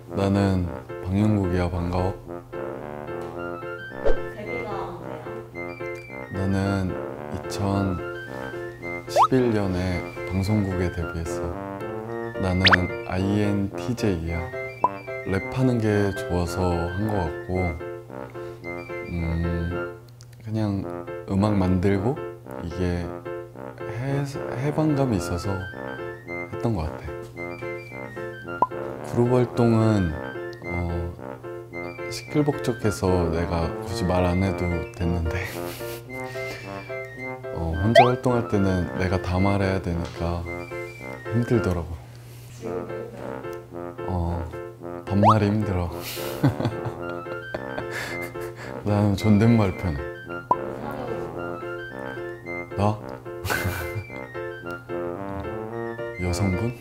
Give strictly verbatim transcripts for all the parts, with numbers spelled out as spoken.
나는 방영국이야. 반가워. 데뷔가 언제야? 나는 이천십일 년에 방송국에 데뷔했어. 나는 아이엔티제이야. 랩하는 게 좋아서 한 것 같고, 음, 그냥 음악 만들고 이게 해, 해방감이 있어서 했던 것 같아. 그룹 활동은 어, 시끌벅적해서 내가 굳이 말 안 해도 됐는데 어, 혼자 활동할 때는 내가 다 말해야 되니까 힘들더라고. 어, 반말이 힘들어. 나는 존댓말 편해. 나? 여성분?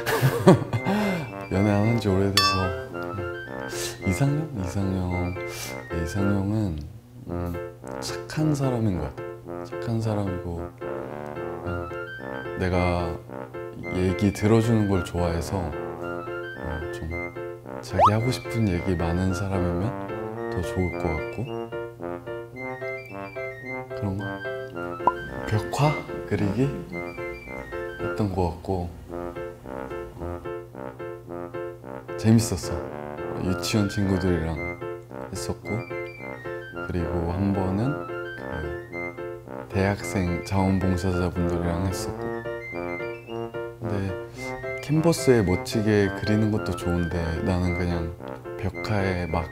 연애 안 한 지 오래돼서. 이상형? 이상형. 네, 이상형은 음, 착한 사람인 것 같아. 착한 사람이고 음, 내가 얘기 들어주는 걸 좋아해서 어, 좀 자기 하고 싶은 얘기 많은 사람이면 더 좋을 것 같고, 그런 거. 벽화 그리기 했던 것 같고 어, 재밌었어. 어, 유치원 친구들이랑 했었고, 그리고 한 번은 그 대학생 자원봉사자분들이랑 했었고. 근데 캔버스에 멋지게 그리는 것도 좋은데 나는 그냥 벽화에 막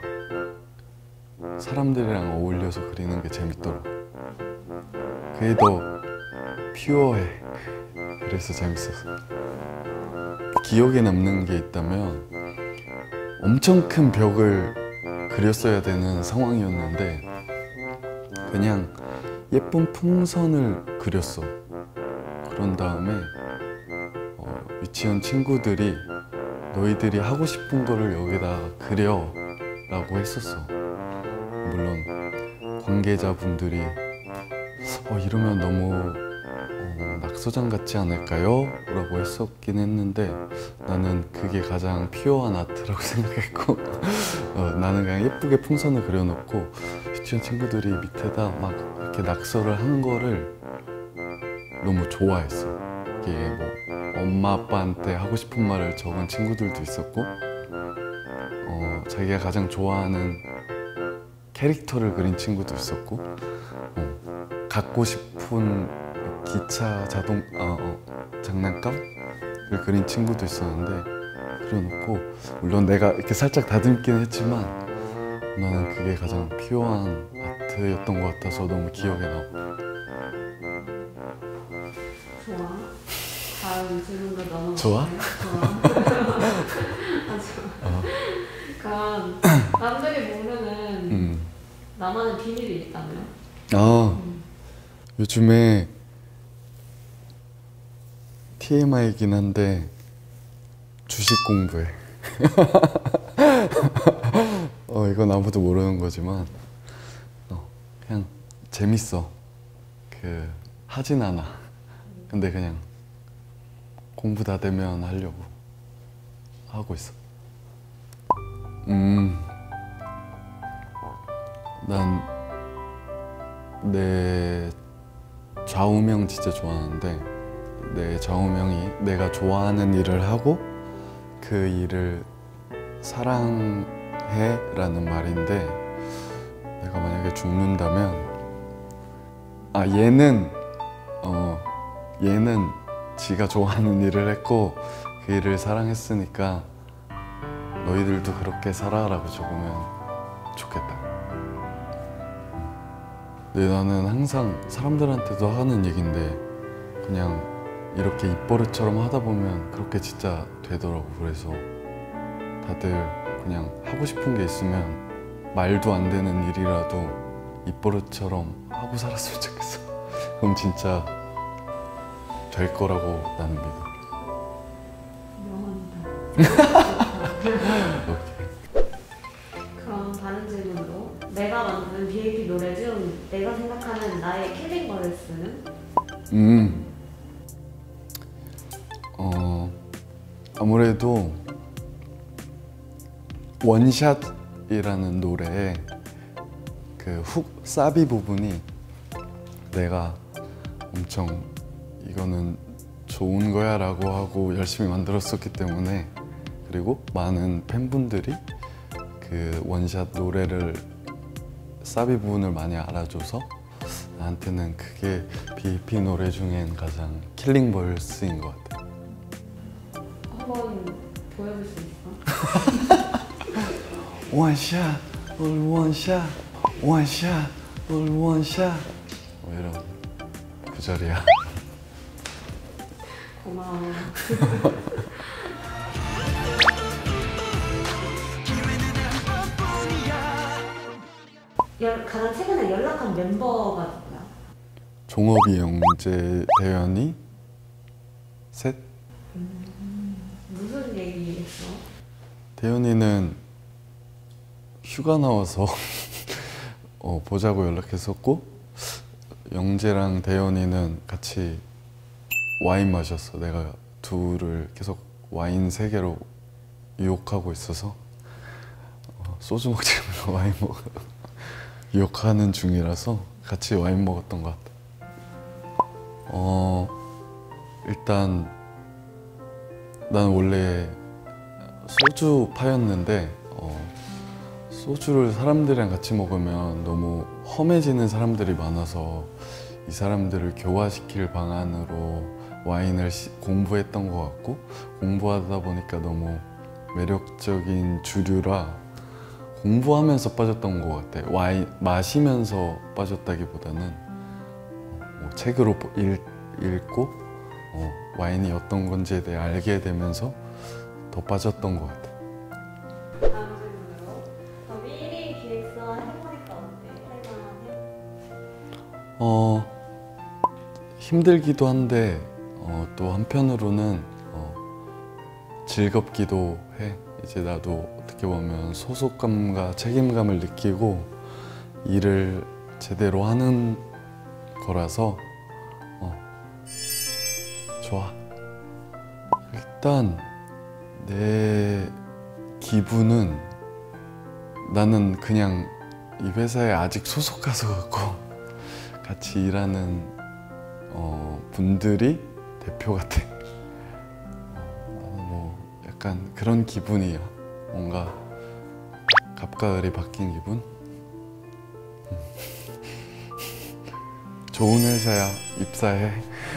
사람들이랑 어울려서 그리는 게 재밌더라고. 그게 더 퓨어해. 그래서 재밌었어. 기억에 남는 게 있다면 엄청 큰 벽을 그렸어야 되는 상황이었는데 그냥 예쁜 풍선을 그렸어. 그런 다음에 어, 유치원 친구들이 너희들이 하고 싶은 거를 여기다 그려 라고 했었어. 물론 관계자분들이 어, 이러면 너무 어, 낙서장 같지 않을까요? 라고 했었긴 했는데 나는 그게 가장 피어한 아트라고 생각했고 어, 나는 그냥 예쁘게 풍선을 그려놓고 유치원 친구들이 밑에다 막 이렇게 낙서를 한 거를 너무 좋아했어. 이게 뭐 엄마 아빠한테 하고 싶은 말을 적은 친구들도 있었고 어, 자기가 가장 좋아하는 캐릭터를 그린 친구도 있었고 어, 갖고 싶은 기차, 자동, 어, 어, 장난감을 그린 친구도 있었는데 그려놓고, 물론 내가 이렇게 살짝 다듬긴 했지만 나는 그게 가장 피어한 아트였던 것 같아서 너무 기억에 남아. 좋아. 다음 질문도 넘어갈게요. 좋아? 좋아. 아, 좋아. 어. 그럼 남들이 모르는 음. 나만의 비밀이 있다면? 아, 음. 요즘에 티엠아이이긴 한데 주식 공부해. 어, 이건 아무도 모르는 거지만 어, 그냥 재밌어. 그 하진 않아. 근데 그냥 공부 다 되면 하려고 하고 있어. 음, 난 내 좌우명 진짜 좋아하는데 내 좌우명이 내가 좋아하는 일을 하고 그 일을 사랑해 라는 말인데, 내가 만약에 죽는다면 아 얘는 어 얘는 지가 좋아하는 일을 했고 그 일을 사랑했으니까 너희들도 그렇게 살아라고 적으면 좋겠다. 근데 나는 항상 사람들한테도 하는 얘긴데 그냥 이렇게 입버릇처럼 하다 보면 그렇게 진짜 되더라고. 그래서 다들 그냥 하고 싶은 게 있으면 말도 안 되는 일이라도 입버릇처럼 하고 살았으면 좋겠어. 그럼 진짜 될 거라고 나는 믿어. 명언이다. 그럼 다른 질문으로, 내가 만든 비에이피 노래 중 내가 생각하는 나의 킬링 버스는? 음, 어, 아무래도 원샷이라는 노래에 그 훅 사비 부분이 내가 엄청 이거는 좋은 거야 라고 하고 열심히 만들었었기 때문에, 그리고 많은 팬분들이 그 원샷 노래를 사비 부분을 많이 알아줘서 나한테는 그게 비에이피 노래 중엔 가장 킬링 벌스인 것 같아. 한번 보여줄 수 있어? 원샷, 올 원샷, 원샷, 올 원샷, 뭐 이런 구절이야. 고마워. 연, 가장 최근에 연락한 멤버가 누구야? 종업이, 영재, 대현이 셋. 음, 무슨 얘기했어? 대현이는 휴가 나와서 어, 보자고 연락했었고, 영재랑 대현이는 같이 와인 마셨어. 내가 둘을 계속 와인 세 개로 유혹하고 있어서 어, 소주 먹지 말고 와인 먹어 유혹하는 중이라서 같이 와인 먹었던 것 같아. 어 일단 난 원래 소주 파였는데 어, 소주를 사람들이랑 같이 먹으면 너무 험해지는 사람들이 많아서 이 사람들을 교화시킬 방안으로 와인을 시, 공부했던 것 같고, 공부하다 보니까 너무 매력적인 주류라 공부하면서 빠졌던 것 같아. 와인 마시면서 빠졌다기보다는 뭐 책으로 읽, 읽고 어, 와인이 어떤 건지에 대해 알게 되면서 더 빠졌던 것 같아. 다음 질문으로. 그럼 일 위 기획사 해보니까 어때? 할만하냐? 어 힘들기도 한데 어, 또 한편으로는 어, 즐겁기도 해. 이제 나도 어떻게 보면 소속감과 책임감을 느끼고 일을 제대로 하는 거라서 어, 좋아. 일단 내 기분은 나는 그냥 이 회사에 아직 소속 가수 같고 같이 일하는 어, 분들이 대표 같아. 어, 나는 뭐 약간 그런 기분이야. 뭔가 갑가을이 바뀐 기분? 좋은 회사야. 입사해.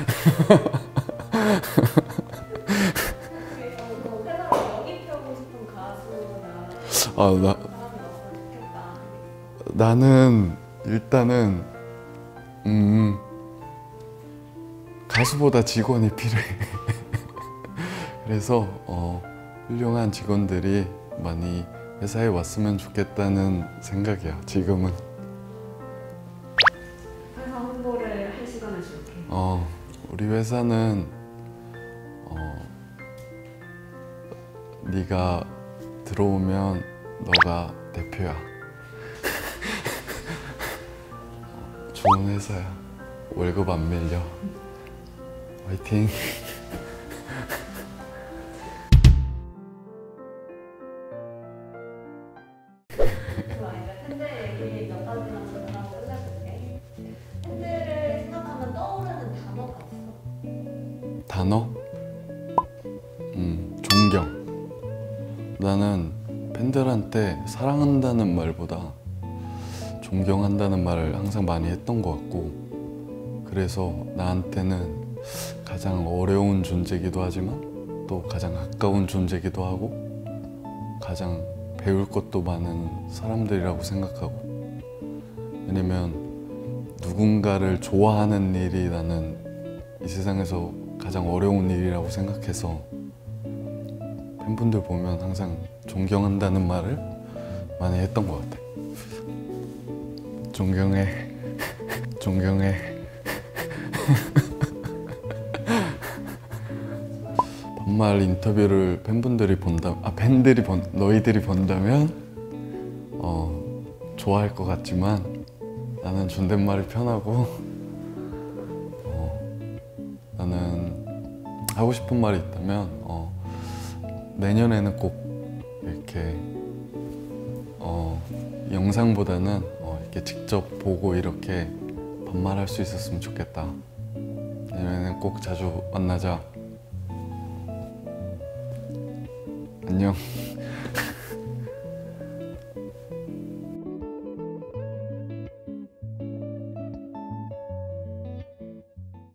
그래서 그 회사로 영입하고 싶은 가수나 아, 나, 사람이 없으면 좋겠다. 나는 일단은 음, 가수보다 직원이 필요해. 그래서 어, 훌륭한 직원들이 많이 회사에 왔으면 좋겠다는 생각이야, 지금은. 회사 홍보를 할 시간을 줄게. 어, 우리 회사는 어, 네가 들어오면 너가 대표야. 어, 좋은 회사야. 월급 안 밀려. 화이팅. 좋아, 이제 팬들 얘기 몇 가지만 더 하고 끝내볼게. 팬들을 생각하면 떠오르는 단어가 있어. 단어? 음, 존경. 나는 팬들한테 사랑한다는 말보다 존경한다는 말을 항상 많이 했던 것 같고, 그래서 나한테는 가장 어려운 존재이기도 하지만 또 가장 가까운 존재이기도 하고 가장 배울 것도 많은 사람들이라고 생각하고, 왜냐면 누군가를 좋아하는 일이 나는 이 세상에서 가장 어려운 일이라고 생각해서 팬분들 보면 항상 존경한다는 말을 많이 했던 것 같아. 존경해. 존경해. 반말 인터뷰를 팬분들이 본다, 아 팬들이 본, 너희들이 본다면 어 좋아할 것 같지만 나는 존댓말이 편하고 어, 나는 하고 싶은 말이 있다면 어, 내년에는 꼭 이렇게 어, 영상보다는 어, 이렇게 직접 보고 이렇게 반말할 수 있었으면 좋겠다. 내년에는 꼭 자주 만나자. 안녕.